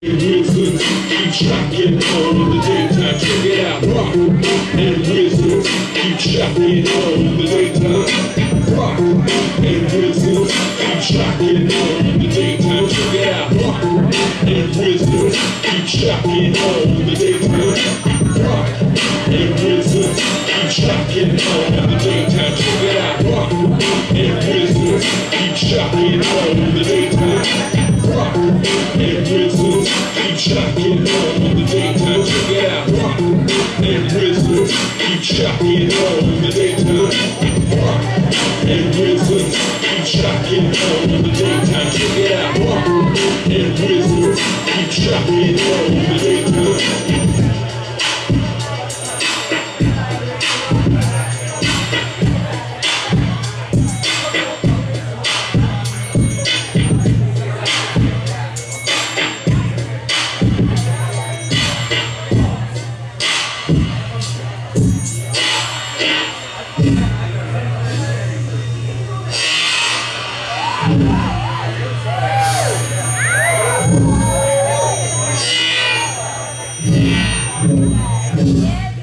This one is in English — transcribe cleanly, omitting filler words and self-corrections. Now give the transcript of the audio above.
Wizards keep shocking on in the daytime. Check it out, rock and wizards keep shocking on in the daytime. Rock and wizards keep shocking on in the daytime. Check it out, rock and wizards keep shocking on in the daytime. Rock and wizards keep shocking on in the daytime. Check it out, rock and wizards keep shocking on in the daytime. Rock and wizards keep shocking on in the daytime. Check it out, rock and wizards keep shocking on in the daytime. Rock and wizards keep shocking on in the daytime. Check it out, rock and wizards keep shocking on in the daytime. Yeah.